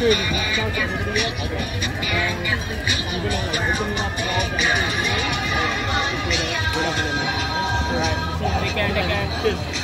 Sure, this sounds already yet. Okay. I'm gonna like open it up all the Alright, so we can take a